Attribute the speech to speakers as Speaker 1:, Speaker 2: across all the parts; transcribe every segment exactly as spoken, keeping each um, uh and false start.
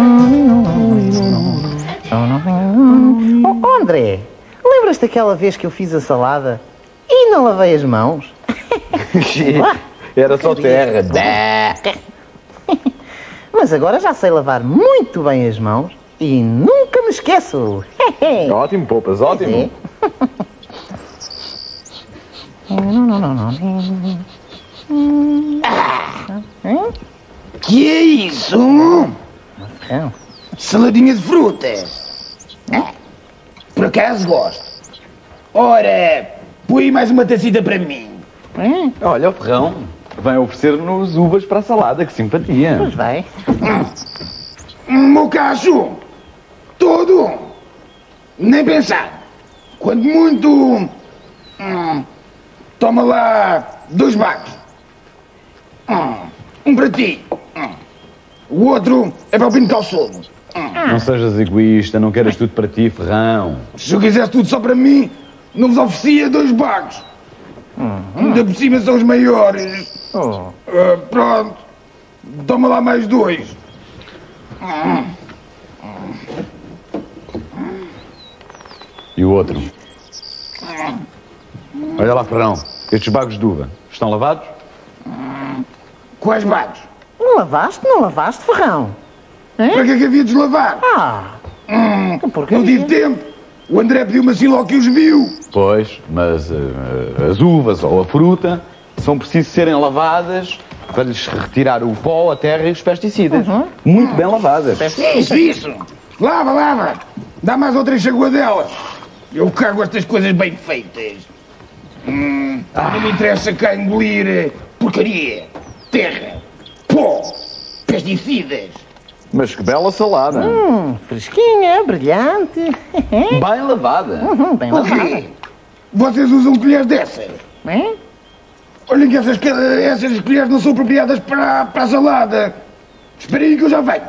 Speaker 1: Oh, André, lembras-te daquela vez que eu fiz a salada e não lavei as mãos?
Speaker 2: Era só terra.
Speaker 1: Mas agora já sei lavar muito bem as mãos e nunca me esqueço.
Speaker 2: Ótimo, Poupas, ótimo.
Speaker 3: Que é isso? Saladinha de frutas. Por acaso gosto. Ora, põe mais uma tacita para mim.
Speaker 2: Olha, o Ferrão vem oferecer-nos uvas para a salada, que simpatia.
Speaker 1: Pois vai.
Speaker 3: Meu cacho, todo. Nem pensar. Quando muito... Hum, toma lá dois bagos. Um para ti. O outro é para o Pino Calçoso.
Speaker 2: Não sejas egoísta, não queres tudo para ti, Ferrão.
Speaker 3: Se eu quisesse tudo só para mim, não vos oferecia dois bagos. Ainda por cima são os maiores.
Speaker 1: Oh.
Speaker 3: Uh, pronto. Toma lá mais dois.
Speaker 2: E o outro? Olha lá, Ferrão, estes bagos de uva estão lavados?
Speaker 3: Quais bagos?
Speaker 1: Não lavaste? Não lavaste, Ferrão?
Speaker 3: Para que é que havia de lavar?
Speaker 1: Ah,
Speaker 3: Hum,
Speaker 1: porque
Speaker 3: não tive tempo. O André pediu-me assim logo que os viu.
Speaker 2: Pois, mas uh, as uvas ou a fruta são preciso serem lavadas para lhes retirar o pó, a terra e os pesticidas.
Speaker 1: Uhum.
Speaker 2: Muito bem lavadas.
Speaker 3: Isso, isso. Lava, lava. Dá mais outra enxaguadela. Eu cago estas coisas bem feitas. Hum, não me interessa cá engolir porcaria, terra, pó, pesticidas.
Speaker 2: Mas que bela salada.
Speaker 1: hum, fresquinha, brilhante.
Speaker 2: Bem lavada.
Speaker 1: Uhum, bem
Speaker 3: O
Speaker 1: lavada.
Speaker 3: quê? Vocês usam colheres dessas?
Speaker 1: É?
Speaker 3: Olhem que essas, essas colheres não são apropriadas para, para a salada. Esperem aí que eu já venho.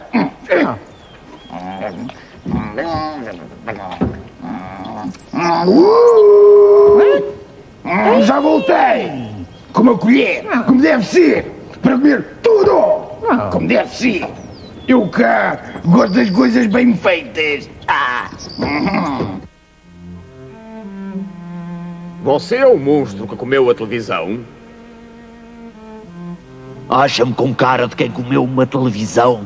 Speaker 3: Uh! Já voltei. Com uma colher, como deve ser. Para comer tudo. Como deve ser. Eu cá gosto das coisas bem feitas. Ah.
Speaker 4: Você é o monstro que comeu a televisão?
Speaker 5: Acha-me com cara de quem comeu uma televisão?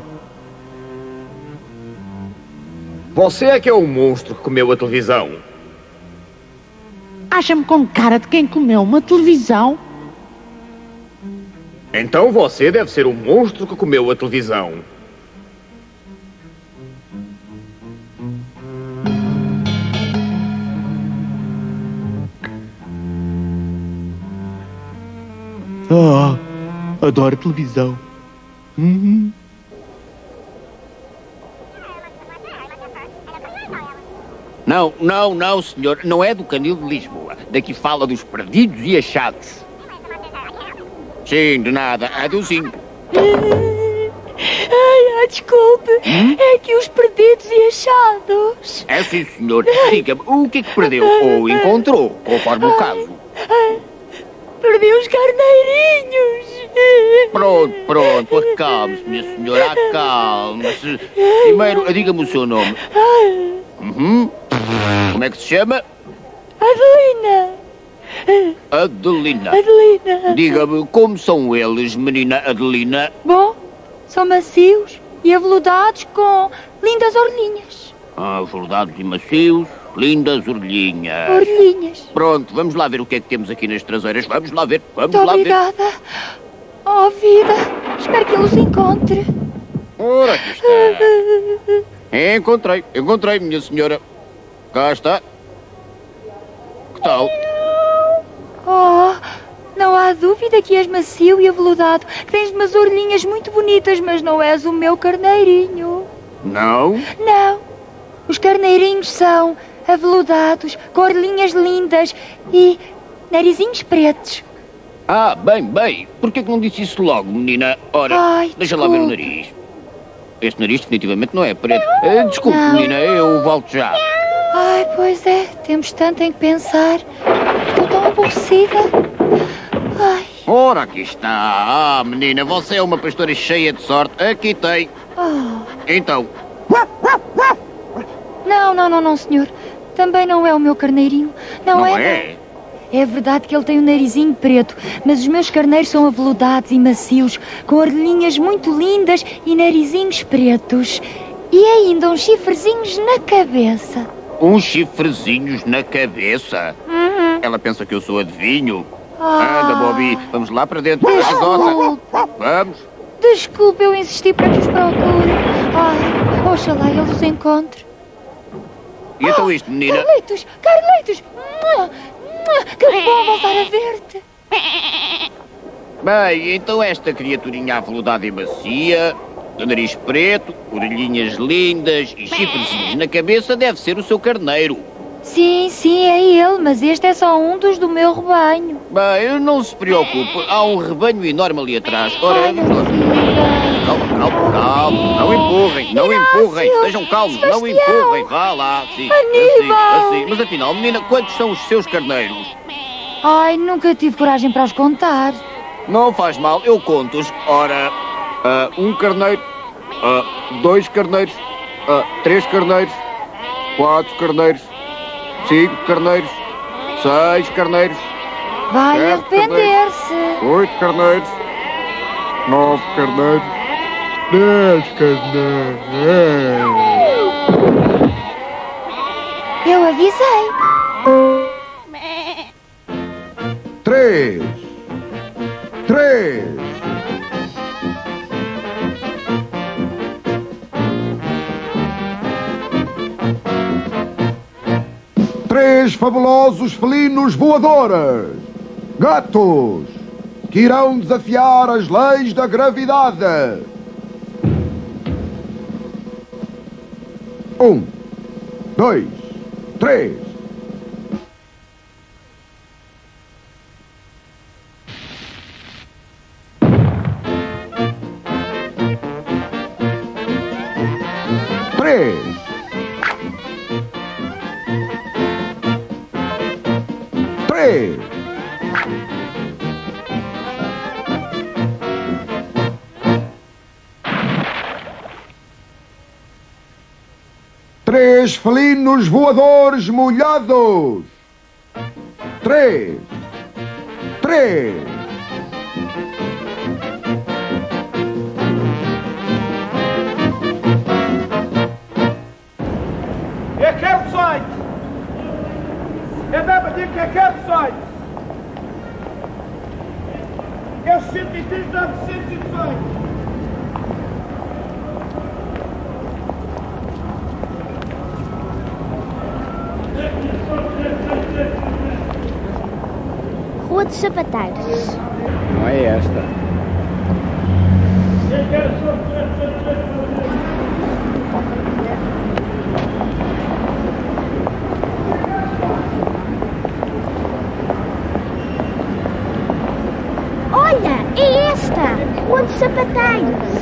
Speaker 4: Você é que é o monstro que comeu a televisão?
Speaker 6: Acha-me com cara de quem comeu uma televisão?
Speaker 4: Então você deve ser o monstro que comeu a televisão.
Speaker 5: Ah, adoro televisão. Uhum.
Speaker 7: Não, não, não, senhor. Não é do Canil de Lisboa. Daqui fala dos perdidos e achados. Sim, de nada. Adeusinho.
Speaker 6: Ai, ah, desculpe. Hum? É que os perdidos e achados.
Speaker 7: É sim, senhor. Diga-me, o que é que perdeu ou encontrou, conforme o caso?
Speaker 6: Perdi os carneirinhos.
Speaker 7: Pronto, pronto. Acalme-se, minha senhora. Acalme-se. Primeiro, diga-me o seu nome. Uhum. Como é que se chama?
Speaker 6: Adelina.
Speaker 7: Adelina.
Speaker 6: Adelina.
Speaker 7: Diga-me, como são eles, menina Adelina?
Speaker 6: Bom, são macios e aveludados com lindas orelhinhas.
Speaker 7: Ah, aveludados e macios, lindas orelhinhas.
Speaker 6: Orelhinhas.
Speaker 7: Pronto, vamos lá ver o que é que temos aqui nas traseiras. Vamos lá ver, vamos
Speaker 6: Muito
Speaker 7: lá
Speaker 6: obrigada.
Speaker 7: ver.
Speaker 6: Oh, vida. Espero que ele os encontre.
Speaker 7: Ora, aqui está. Encontrei, encontrei, minha senhora. Cá está. Que tal?
Speaker 6: Oh, não há dúvida que és macio e aveludado. Tens umas orelhinhas muito bonitas, mas não és o meu carneirinho.
Speaker 7: Não?
Speaker 6: Não. Os carneirinhos são aveludados, com orelhinhas lindas e narizinhos pretos.
Speaker 7: Ah, bem, bem. Por que que não disse isso logo, menina? Ora,
Speaker 6: Ai,
Speaker 7: deixa lá ver o nariz. Este nariz definitivamente não é preto. Eh, desculpe,
Speaker 6: Não.
Speaker 7: menina, eu volto já.
Speaker 6: Ai, pois é. Temos tanto em que pensar. Estou tão aborrecida. Ai.
Speaker 7: Ora, aqui está. Ah, menina, você é uma pastora cheia de sorte. Aqui tem.
Speaker 6: Oh.
Speaker 7: Então,
Speaker 6: Não, não, não, não, senhor. Também não é o meu carneirinho. Não,
Speaker 7: Não
Speaker 6: é.
Speaker 7: é?
Speaker 6: É verdade que ele tem um narizinho preto, mas os meus carneiros são aveludados e macios, com orelhinhas muito lindas e narizinhos pretos. E ainda uns chifrezinhos na cabeça.
Speaker 7: Uns chifrezinhos na cabeça.
Speaker 6: Uhum.
Speaker 7: Ela pensa que eu sou adivinho.
Speaker 6: Ah.
Speaker 7: Anda, Bobby, vamos lá para dentro da gasosa. Vamos.
Speaker 6: Desculpe, eu insisti para que os procure. Ai, oxalá ele os encontre.
Speaker 7: E então isto, menina?
Speaker 6: Carlitos, Carlitos! Mua, mua, que bom voltar a ver-te.
Speaker 7: Bem, então esta criaturinha aveludada e macia, de nariz preto, orelhinhas lindas e chifrezinhos na cabeça deve ser o seu carneiro.
Speaker 6: Sim, sim, é ele, mas este é só um dos do meu rebanho.
Speaker 7: Bem, não se preocupe, há um rebanho enorme ali atrás. Ora,
Speaker 6: Ai, não
Speaker 7: vamos lá.
Speaker 6: diga.
Speaker 7: Calma, calma, calma. Não empurrem, não
Speaker 6: Inácio!
Speaker 7: empurrem. Estejam calmos, não
Speaker 6: Sebastião!
Speaker 7: empurrem. Vá lá, sim,
Speaker 6: Aníbal!
Speaker 7: assim, assim. Mas afinal, menina, quantos são os seus carneiros?
Speaker 6: Ai, nunca tive coragem para os contar.
Speaker 7: Não faz mal, eu conto-os. Ora, ah, um carneiro, ah, dois carneiros, ah, três carneiros, quatro carneiros, cinco carneiros, seis carneiros,
Speaker 6: Vai
Speaker 7: Sete
Speaker 6: arrepender-se.
Speaker 7: oito carneiros, nove carneiros, dez carneiros.
Speaker 6: Eu avisei.
Speaker 3: Três. Três. Três fabulosos felinos voadores. Gatos. Que irão desafiar as leis da gravidade. Um. Dois. Três. Três. Três. Três felinos voadores molhados. Três. Três.
Speaker 8: É campsite! É da bater que é campsite! É o cento e trinta a cento e dezoito!
Speaker 9: Rua dos Sapateiros.
Speaker 4: Não é esta.
Speaker 9: Olha, é esta! Rua dos Sapateiros.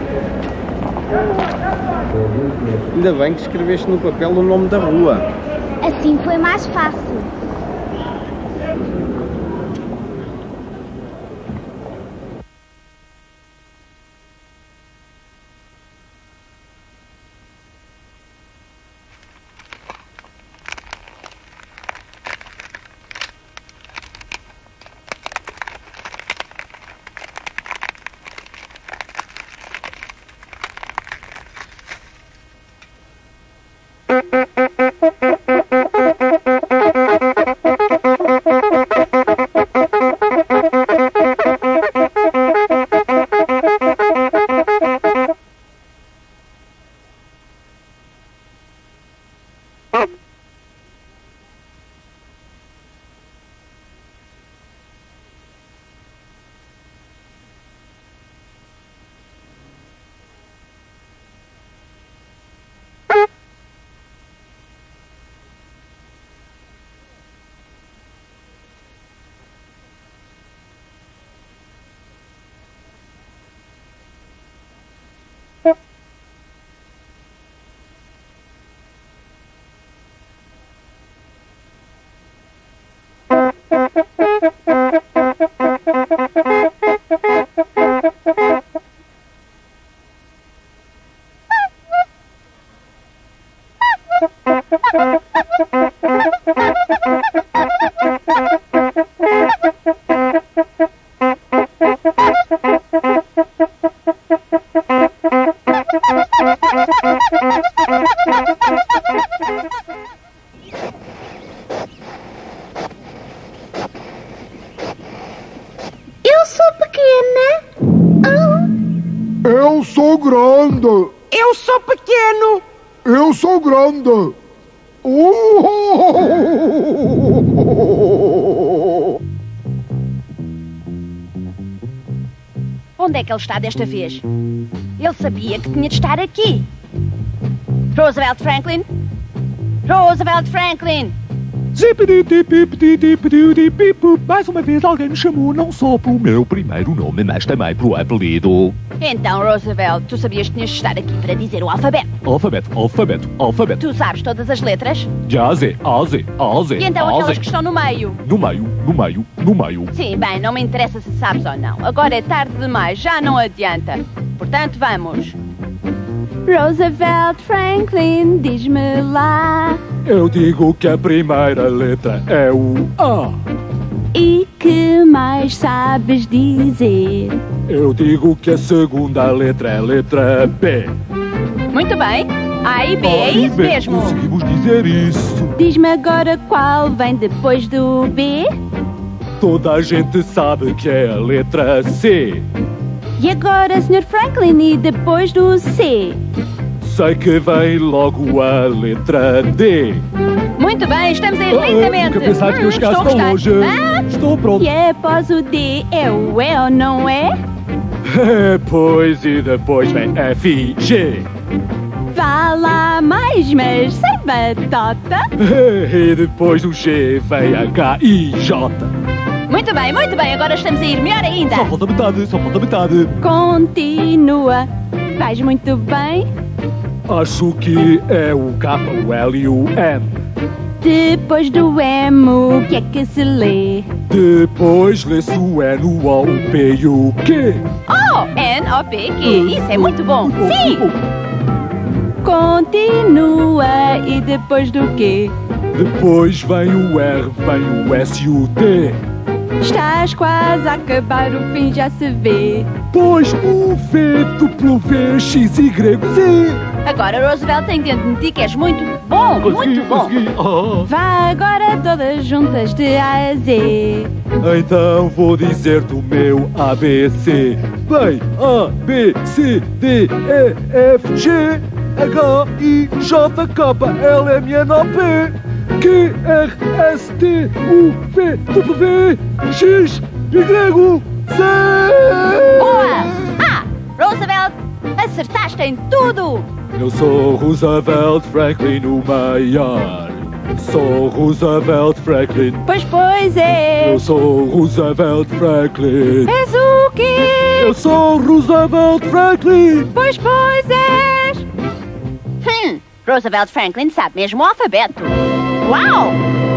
Speaker 4: Ainda bem que escreveste no papel o nome da rua.
Speaker 9: Assim foi mais fácil. Eu sou pequena. Ah.
Speaker 10: Eu sou grande.
Speaker 8: Eu sou pequeno.
Speaker 10: Eu sou grande. Uh!
Speaker 11: Onde é que ele está desta vez? Ele sabia que tinha de estar aqui. Roosevelt Franklin? Roosevelt Franklin!
Speaker 5: Mais uma vez alguém me chamou não só pelo meu primeiro nome, mas também pelo apelido.
Speaker 11: Então, Roosevelt, tu sabias que tinhas de estar aqui para dizer o alfabeto.
Speaker 5: Alfabeto, alfabeto, alfabeto.
Speaker 11: Tu sabes todas as letras?
Speaker 5: De A a Z, A a Z, A a Z,
Speaker 11: E então
Speaker 5: A a
Speaker 11: aquelas
Speaker 5: Z.
Speaker 11: que estão no meio?
Speaker 5: No meio, no meio, no meio.
Speaker 11: Sim, bem, não me interessa se sabes ou não. Agora é tarde demais, já não adianta. Portanto, vamos. Roosevelt Franklin, diz-me lá.
Speaker 5: Eu digo que a primeira letra é o A.
Speaker 11: E que mais sabes dizer?
Speaker 5: Eu digo que a segunda letra é a letra B.
Speaker 11: Muito bem. A e B, é
Speaker 5: A e
Speaker 11: isso
Speaker 5: B,
Speaker 11: mesmo.
Speaker 5: Conseguimos dizer isso.
Speaker 11: Diz-me agora qual vem depois do B?
Speaker 5: Toda a gente sabe que é a letra C.
Speaker 11: E agora, senhor Franklin, e depois do C?
Speaker 5: Sei que vem logo a letra D.
Speaker 11: Muito bem, estamos a ir
Speaker 5: Ah,
Speaker 11: lentamente.
Speaker 5: nunca pensaste que eu chegasse
Speaker 11: Estou a
Speaker 5: tão
Speaker 11: gostar.
Speaker 5: longe.
Speaker 11: Ah?
Speaker 5: Estou pronto.
Speaker 11: E após o D é o E ou não é?
Speaker 5: Pois, e depois vem F I G.
Speaker 11: Vá lá mais, mas sem batata.
Speaker 5: E depois do G vem H I J.
Speaker 11: Muito bem, muito bem, agora estamos a ir melhor ainda.
Speaker 5: Só falta metade, só falta metade.
Speaker 11: Continua. Vais muito bem.
Speaker 5: Acho que é o K, o L e o M.
Speaker 11: Depois do M, o que é que se lê?
Speaker 5: Depois lê-se o N, o O, o P e o Q.
Speaker 11: Oh, N, O, P, Q. Isso é muito bom. Sim. Continua e depois do quê?
Speaker 5: Depois vem o R, vem o S e o T.
Speaker 11: Estás quase a acabar, o fim já se vê.
Speaker 5: Pois o V, duplo V, X, Y, Z.
Speaker 11: Agora, Roosevelt, tem que admitir que és muito bom,
Speaker 5: Consegui,
Speaker 11: muito bom.
Speaker 5: consegui. Oh.
Speaker 11: Vá agora todas juntas de A a Z.
Speaker 5: Então vou dizer-te o meu A B C. Bem, A, B, C, D, E, F, G, H, I, J, K, L, M, N, O, P, Q, R, S, T, U, V, W, X, Y, Z.
Speaker 11: Boa! Ah, Roosevelt, acertaste em tudo.
Speaker 5: Eu sou Roosevelt Franklin, o maior. Sou Roosevelt Franklin.
Speaker 11: Pois, pois é.
Speaker 5: Eu sou Roosevelt Franklin.
Speaker 11: És o quê?
Speaker 5: Eu sou Roosevelt Franklin.
Speaker 11: Pois, pois és. Hum, Roosevelt Franklin sabe mesmo o alfabeto. Uau!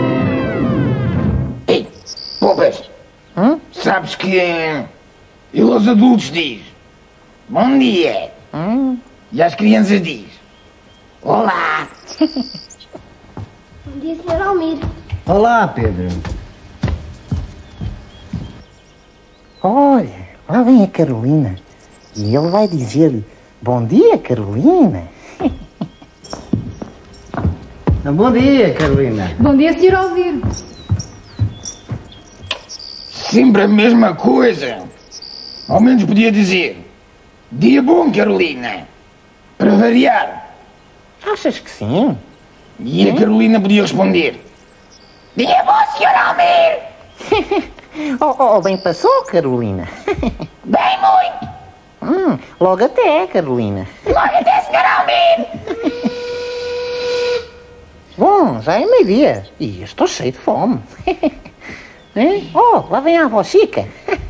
Speaker 3: Ei, Poupas, hum? Sabes que eh, ele aos adultos diz bom dia.
Speaker 1: Hum?
Speaker 3: E às crianças diz olá.
Speaker 9: Bom dia, senhor Almir.
Speaker 1: Olá, Pedro. Olha, lá vem a Carolina. E ele vai dizer-lhe, bom dia, Carolina. Bom dia, Carolina.
Speaker 12: Bom dia, senhor Alvir.
Speaker 3: Sempre a mesma coisa. Ao menos podia dizer dia bom, Carolina. Para variar.
Speaker 1: Achas que sim?
Speaker 3: E a Carolina podia responder dia bom, senhor Almir.
Speaker 1: oh, oh, bem passou, Carolina.
Speaker 3: Bem muito.
Speaker 1: Hum, logo até, Carolina.
Speaker 3: Logo até, senhor Almir.
Speaker 1: Bom, já é meio-dia e eu estou cheio de fome. Hein? Oh, lá vem a avó Chica.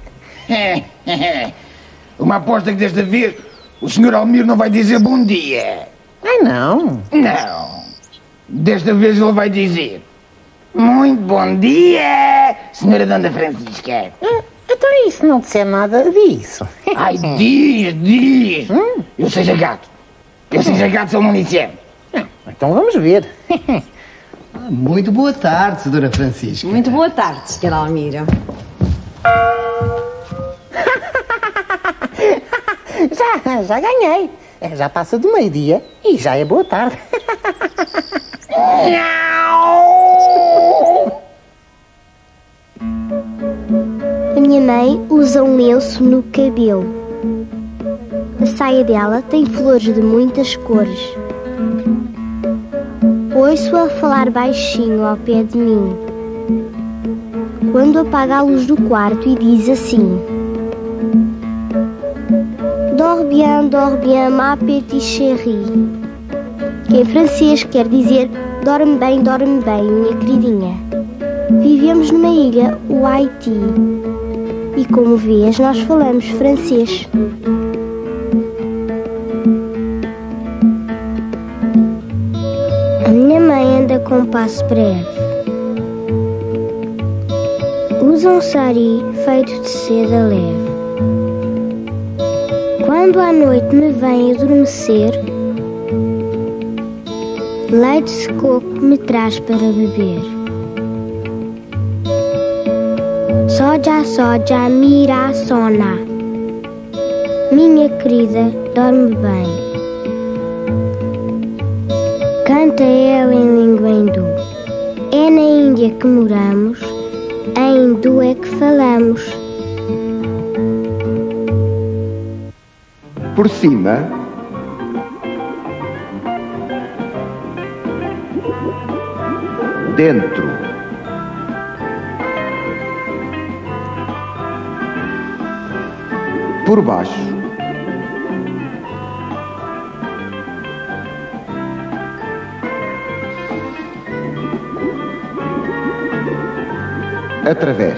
Speaker 3: Uma aposta que desta vez o senhor Almir não vai dizer bom dia.
Speaker 1: Ai, não.
Speaker 3: Não. Desta vez ele vai dizer muito bom dia, senhora Dona Francisca.
Speaker 1: Hum, então isso não disser nada disso.
Speaker 3: Ai, diz, diz.
Speaker 1: Hum?
Speaker 3: Eu seja gato. Eu seja gato se ele não disser.
Speaker 1: Então vamos ver.
Speaker 12: Muito boa tarde, senhora Francisca.
Speaker 13: Muito boa tarde, senhora Almira.
Speaker 1: Já, já ganhei. Já passa do meio-dia e já é boa tarde.
Speaker 9: A minha mãe usa um lenço no cabelo. A saia dela tem flores de muitas cores. Ouço-a falar baixinho ao pé de mim. Quando apaga a luz do quarto e diz assim: Dors bien, dors bien, ma petite chérie. Que em francês quer dizer dorme bem, dorme bem, minha queridinha. Vivemos numa ilha, o Haiti. E como vês, nós falamos francês. A minha mãe anda com um passo breve. Usa um sari feito de seda leve. Quando à noite me vem adormecer, leite de coco me traz para beber. Soja, soja, mira, sona. Minha querida, dorme bem. Canta ela em língua hindu. É na Índia que moramos, em hindu é que falamos.
Speaker 14: Por cima, dentro, por baixo, através,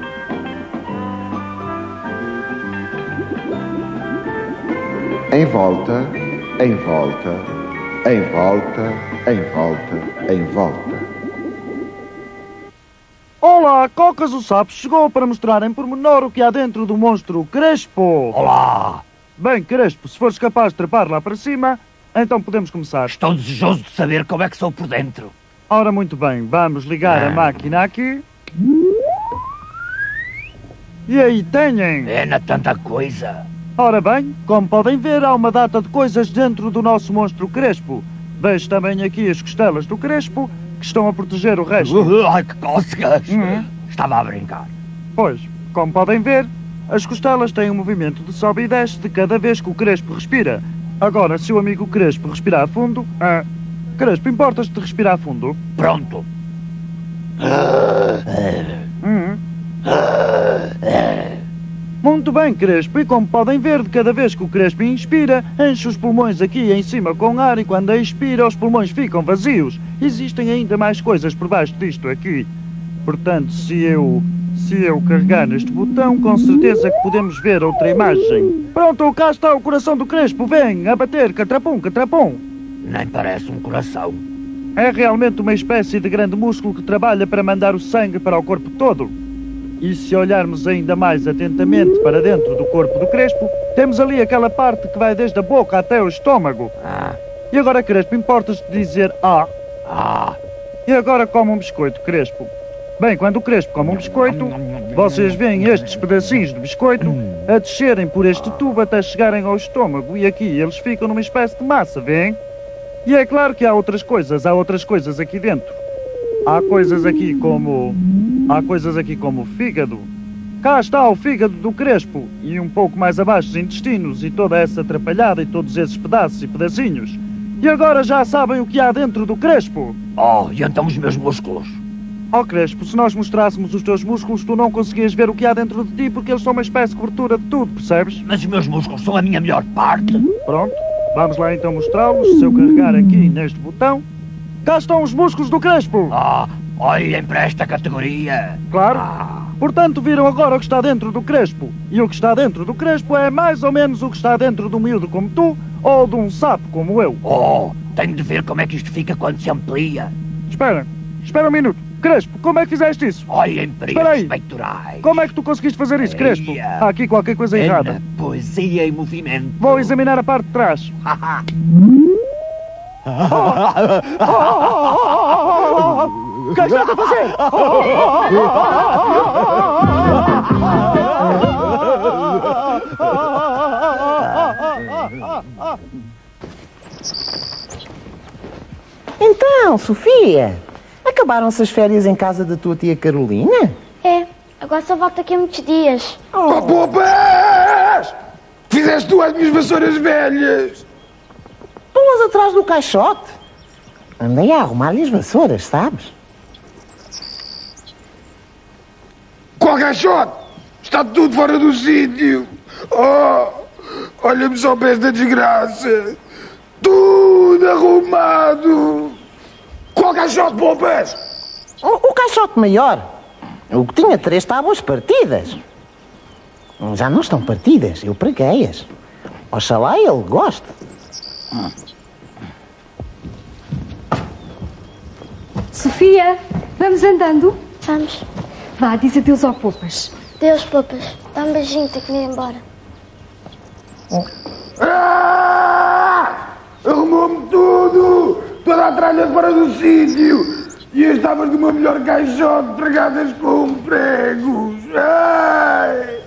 Speaker 14: em volta, em volta, em volta, em volta, em volta.
Speaker 5: Olá, Cocas o Sapo chegou para mostrar em pormenor o que há dentro do monstro Crespo.
Speaker 15: Olá!
Speaker 5: Bem, Crespo, se fores capaz de trepar lá para cima, então podemos começar.
Speaker 15: Estou desejoso de saber como é que sou por dentro.
Speaker 5: Ora, muito bem, vamos ligar
Speaker 15: ah.
Speaker 5: a máquina aqui. E aí têm?
Speaker 15: É na tanta coisa.
Speaker 5: Ora bem, como podem ver, há uma data de coisas dentro do nosso monstro Crespo. Vejo também aqui as costelas do Crespo, que estão a proteger o resto.
Speaker 15: Uh, ai, que cócegas!
Speaker 5: Uhum.
Speaker 15: Estava a brincar.
Speaker 5: Pois, como podem ver, as costelas têm um movimento de sobe e desce de cada vez que o Crespo respira. Agora, se o amigo Crespo respirar a fundo... Ah, Crespo, importas-te de respirar a fundo?
Speaker 15: Pronto.
Speaker 5: Uhum. Muito bem, Crespo, e como podem ver, de cada vez que o Crespo inspira, enche os pulmões aqui em cima com ar e quando expira os pulmões ficam vazios. Existem ainda mais coisas por baixo disto aqui. Portanto, se eu... se eu carregar neste botão, com certeza que podemos ver outra imagem. Pronto, cá está o coração do Crespo, vem a bater, catrapum, catrapum.
Speaker 15: Nem parece um coração.
Speaker 5: É realmente uma espécie de grande músculo que trabalha para mandar o sangue para o corpo todo. E se olharmos ainda mais atentamente para dentro do corpo do Crespo, temos ali aquela parte que vai desde a boca até o estômago.
Speaker 15: Ah.
Speaker 5: E agora, Crespo, importas de dizer ah?
Speaker 15: Ah.
Speaker 5: E agora come um biscoito, Crespo. Bem, quando o Crespo come um biscoito, vocês veem estes pedacinhos de biscoito a descerem por este tubo até chegarem ao estômago. E aqui eles ficam numa espécie de massa, veem? E é claro que há outras coisas, há outras coisas aqui dentro. Há coisas aqui como... Há coisas aqui como o fígado. Cá está o fígado do Crespo. E um pouco mais abaixo os intestinos e toda essa atrapalhada e todos esses pedaços e pedacinhos. E agora já sabem o que há dentro do Crespo.
Speaker 15: Oh, e então os meus músculos?
Speaker 5: Oh, Crespo, se nós mostrássemos os teus músculos, tu não conseguias ver o que há dentro de ti porque eles são uma espécie de cobertura de tudo, percebes?
Speaker 15: Mas os meus músculos são a minha melhor parte.
Speaker 5: Pronto, vamos lá então mostrá-los. Se eu carregar aqui neste botão... Cá estão os músculos do Crespo.
Speaker 15: Ah, olhem para esta categoria.
Speaker 5: Claro.
Speaker 15: Ah.
Speaker 5: Portanto, viram agora o que está dentro do Crespo. E o que está dentro do Crespo é mais ou menos o que está dentro de um miúdo como tu ou de um sapo como eu.
Speaker 15: Oh, tenho de ver como é que isto fica quando se amplia.
Speaker 5: Espera, espera um minuto. Crespo, como é que fizeste isso?
Speaker 15: Olhem para estes peitorais.
Speaker 5: Como é que tu conseguiste fazer isso, Crespo? Há aqui qualquer coisa errada.
Speaker 15: Poesia em movimento.
Speaker 5: Vou examinar a parte de trás. O que é que está a fazer?
Speaker 1: Então, Sofia, acabaram-se as férias em casa da tua tia Carolina?
Speaker 9: É, agora só volto daqui a muitos dias.
Speaker 3: Oh, Popas! Fizeste tu as minhas vassouras velhas!
Speaker 1: Pô-las atrás do caixote. Andei a arrumar-lhe as vassouras, sabes?
Speaker 3: Qual caixote? Está tudo fora do sítio! Oh! Olha-me só para esta desgraça! Tudo arrumado! Qual caixote, Popas?
Speaker 1: O, o caixote maior. O que tinha três tábuas partidas. Já não estão partidas, eu preguei-as. Oxalá ele goste.
Speaker 16: Sofia, vamos andando?
Speaker 9: Vamos.
Speaker 16: Vá, diz adeus ao Popas.
Speaker 9: Deus, Popas. Dá um beijinho, tenho que me ir embora.
Speaker 3: Ah! Arrumou-me tudo! Toda a tralha fora do sítio! E as tábuas do meu melhor caixote pregadas com pregos! Ai!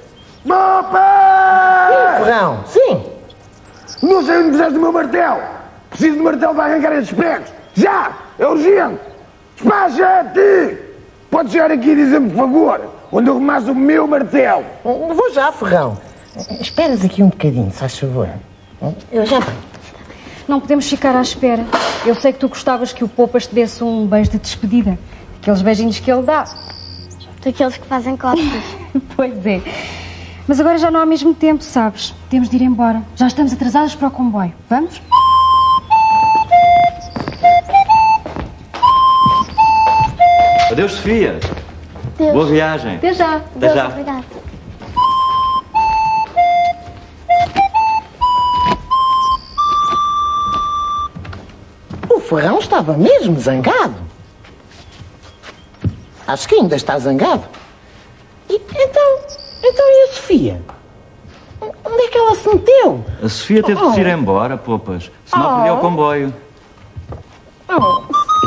Speaker 3: Mopa!
Speaker 1: Ferrão, sim!
Speaker 3: Não sei onde puseste o meu martelo! Preciso de martelo para arrancar estes pregos! Já! É urgente! Despacha-te! Podes chegar aqui e dizer-me, por favor, onde arrumaste o meu martelo?
Speaker 1: Vou já, Ferrão. Esperas aqui um bocadinho, se faz favor. Eu já venho.
Speaker 16: Não podemos ficar à espera. Eu sei que tu gostavas que o Popas te desse um beijo de despedida. Aqueles beijinhos que ele dá.
Speaker 9: Daqueles que fazem cócegas.
Speaker 16: Pois é. Mas agora já não há mesmo tempo, sabes? Temos de ir embora. Já estamos atrasados para o comboio. Vamos?
Speaker 17: Adeus, Sofia.
Speaker 9: Deus.
Speaker 17: Boa viagem.
Speaker 16: Até já.
Speaker 17: Até
Speaker 9: Deus,
Speaker 17: já.
Speaker 9: obrigada.
Speaker 1: O Ferrão estava mesmo zangado. Acho que ainda está zangado. E, então, então e a Sofia? Onde é que ela se meteu?
Speaker 17: A Sofia teve
Speaker 1: Oh.
Speaker 17: de se ir embora, Popas. Senão
Speaker 1: Oh.
Speaker 17: perdia o comboio.
Speaker 1: Oh.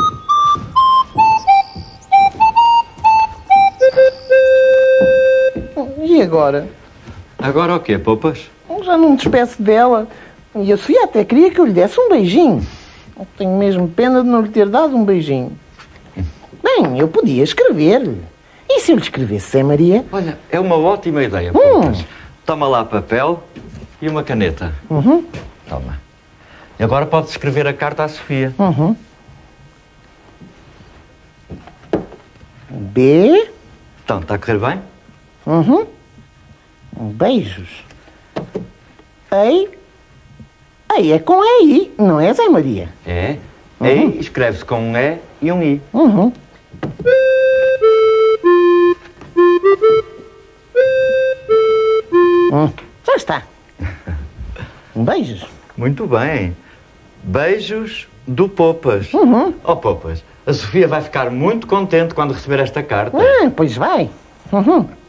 Speaker 1: E agora?
Speaker 17: Agora o quê, Popas?
Speaker 1: Já não me despeço dela. E a Sofia até queria que eu lhe desse um beijinho. Tenho mesmo pena de não lhe ter dado um beijinho. Bem, eu podia escrever-lhe. E se eu lhe escrevesse sem Maria?
Speaker 17: Olha, é uma ótima ideia, Popas. Hum. Toma lá papel e uma caneta.
Speaker 1: Uhum.
Speaker 17: Toma. E agora podes escrever a carta à Sofia.
Speaker 1: Uhum. B.
Speaker 17: Então, está a correr bem?
Speaker 1: Uhum. Beijos. Ei. Ei, é com E I, não é, Zé Maria?
Speaker 17: É.
Speaker 1: Uhum.
Speaker 17: E escreve-se com um E e um I.
Speaker 1: Uhum. Hum, já está. Beijos.
Speaker 17: Muito bem. Beijos do Popas.
Speaker 1: Uhum.
Speaker 17: Oh, Popas, a Sofia vai ficar muito contente quando receber esta carta.
Speaker 1: Ah, pois vai. Uhum.